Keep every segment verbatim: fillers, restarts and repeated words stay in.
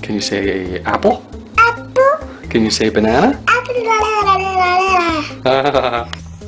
Can you say apple? Apple. Can you say banana? Apple. La, la, la, la, la, la.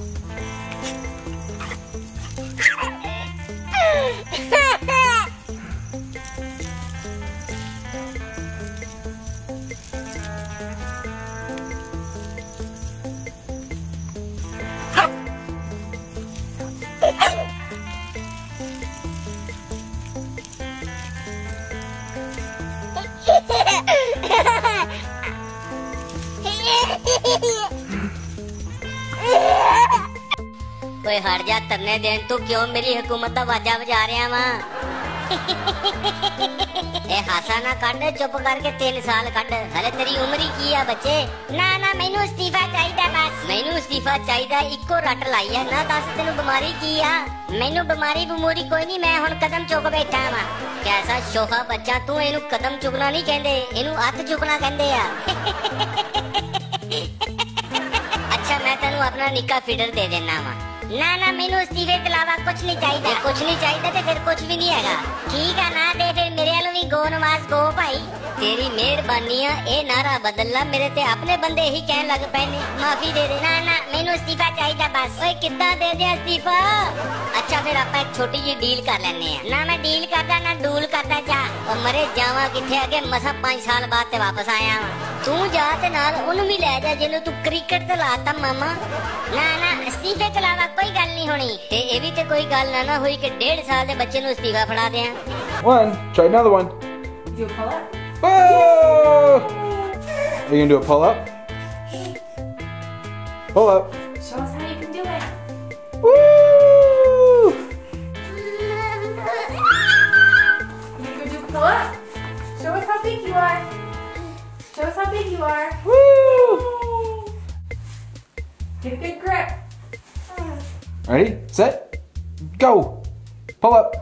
कोई हट जा तरने then तू क्यों मेरी हुकूमत दा वाजा बजा रहा वा ए हासा ना कढ़ चुप करके तीन साल कढ़ हले तेरी उम्र ही की है बच्चे ना ना मैनू इस्तीफा चाहिए बस मैनू इस्तीफा चाहिए इको रट लाई है ना दस तेनू बीमारी की आ मैनू बीमारी बमूरी कोई नहीं मैं हुण कदम चुक बैठा वा कैसा शोखा बच्चा तू इनू कदम चुकना नहीं कहंदे इनू हथ चुकना कहंदे आ अच्छा मैं तेनू अपना निक्का फीडर दे देना वा ना ना मैनू इस्तीफे के अलावा कुछ नहीं चाहिए कुछ नहीं चाहिए तो फिर कुछ भी नहीं है ठीक है ना दे फिर मेरे वालों भी गो नमाज गो भाई तेरी मेहरबानी है ए नारा बदल ला मेरे ते अपने बंदे ही कहने लग पे ने माफी दे दे ना ना मैनू इस्तीफा चाहिए बस ओए कितना दे दे इस्तीफा अच्छा फिर आप एक छोटी जी डील कर लेने हैं ना मैं डील करदा ना डूल करदा जा और मरे जावा किथे अगे मसा पांच साल बाद ते वापस आया तू जा ते नाल उन्हें भी ले जा जिन्हें तू क्रिकेट ते लाता मामा ना ना इस्तीफे के अलावा कोई गल नहीं होनी ते ए भी ते कोई गल ना ना हुई कि डेढ़ साल दे बच्चे नु इस्तीफा फड़ा दें One, try another one. Do a pull up. Whoa! Are you gonna do a pull up? Pull up. Show us how you can do it. Woo! You can do a pull up. Show us how big you are. Show us how big you are. Woo! Get a good grip. Ready, set, go. Pull up.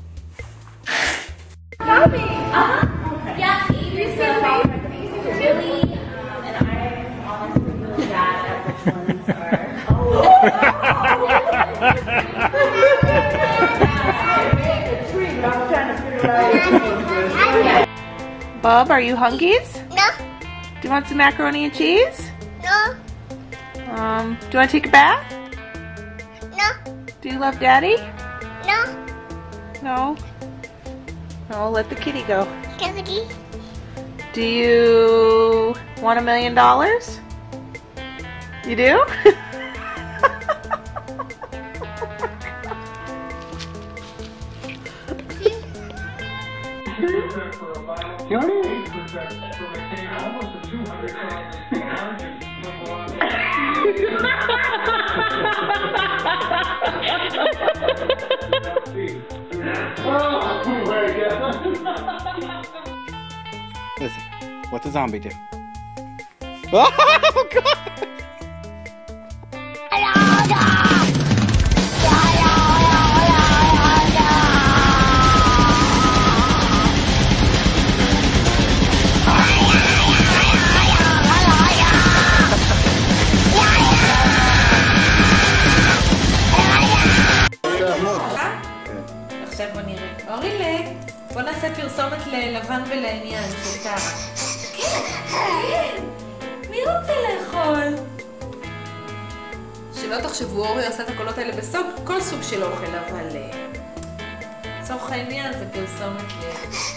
Copy. Uh-huh. Yeah, you're so Billy and I honestly really bad at which ones are. Bub, are you hungies? No. Do you want some macaroni and cheese? No. Um, do you want to take a bath? No. Do you love Daddy? No. No. No, let the kitty go. Daddy. Do you want a million dollars? You do? Listen, what's a zombie do? Oh God! עכשיו בוא נראה. אורילה, בוא נעשה פרסומת ללבן ולעניין של טרה. כן, כן. מי רוצה לאכול? שלא תחשבו, אורי עושה את הקולות האלה בסוג, כל סוג של אוכל, אבל לצורך העניין זה פרסומת ל...